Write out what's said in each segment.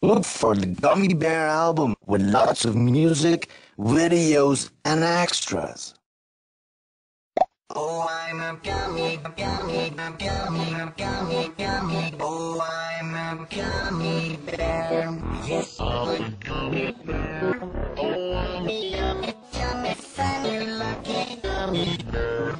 Look for the Gummy Bear album with lots of music, videos, and extras. Oh, I'm a gummy, gummy, gummy, gummy, gummy. Oh, I'm a gummy bear. Yes, I'm a gummy bear. Oh, I'm a yummy, yummy, funny, lucky gummy bear.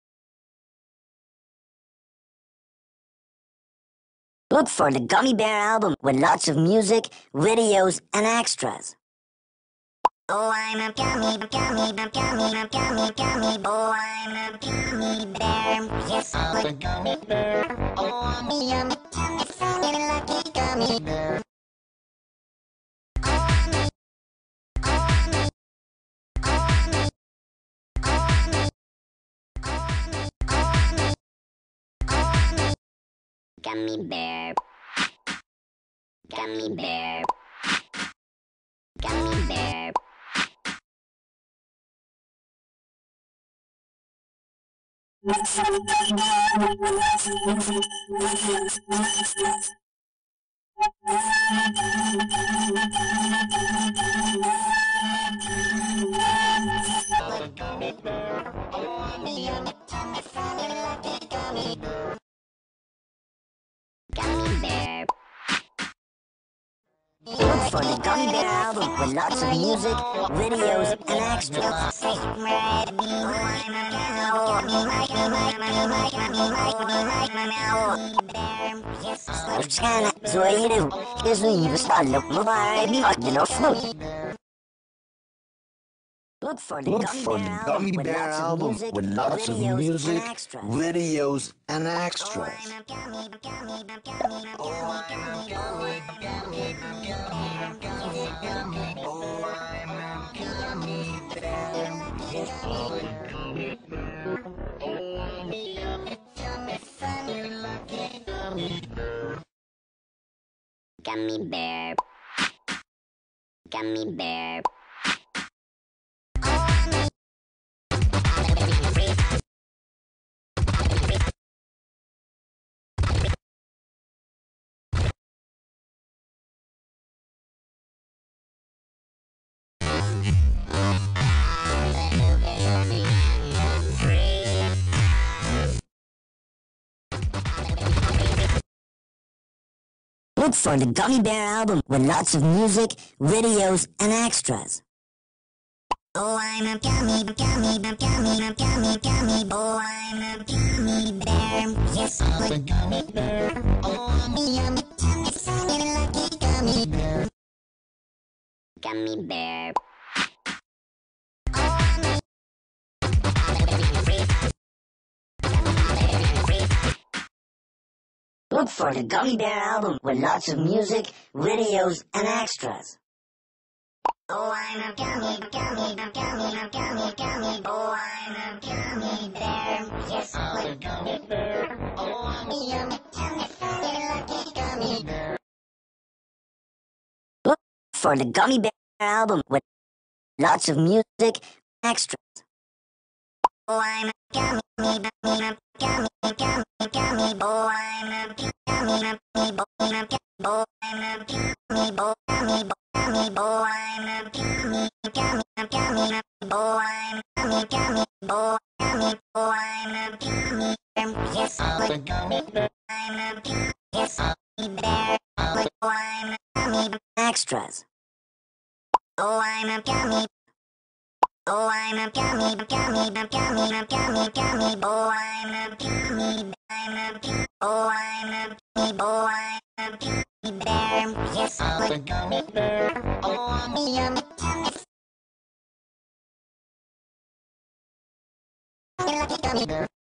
Look for the Gummy Bear album with lots of music, videos, and extras. Oh, I'm a gummy, gummy, gummy, gummy, gummy. Oh, I'm a gummy bear. Yes, I'm a gummy bear. Oh, I'm a yummy, yummy, funny, lucky gummy bear. Gummy bear. Gummy bear. Gummy bear. Gummy bear. Oh, I'm a yummy, yummy, funny, lucky gummy bear. Gummy bear. Look for the Gummy Bear album with lots of music, videos, and extras. Sana zoeiro, Jesus falou, vai me Look for the Gummy Bear album with lots of music, videos, and extras. Gummy bear. Gummy bear. Look for the Gummy Bear album with lots of music, videos, and extras. Oh, I'm a gummy, gummy, gummy, gummy, gummy. Oh, I'm a gummy bear. Yes, I'm a gummy bear. Oh, I'm a yummy, yummy, funny, lucky gummy bear. Gummy bear. Look for the Gummy Bear album with lots of music, videos, and extras. Oh, I'm a gummy, gummy, gummy, gummy, gummy. Oh, I'm a gummy bear. Yes, I'm a gummy bear. Oh, I'm a yummy, yummy, funny, lucky gummy bear. Look for the Gummy Bear album with lots of music, extras. Oh, I'm a gummy, gummy, gummy, gummy, gummy. Oh, I'm a gummy, gummy, gummy. Oh, I'm a gummy, gummy, gummy. Oh, I'm a gummy, gummy, gummy. Oh, I'm gummy, gummy, gummy. Oh, I'm a gummy bear. Yes, I'm a gummy bear. I'm a gummy, yes, gummy bear. Oh, I'm a gummy Extras. Oh, I'm a gummy. Oh, I'm a gummy, gummy, gummy, gummy, gummy. Oh, I'm a gummy. I'm a gummy. Oh, I'm a gummy. Oh, I'm a gummy bear. Yes, I'm a gummy bear. Oh, I'm a yummy, yummy, lucky gummy bear.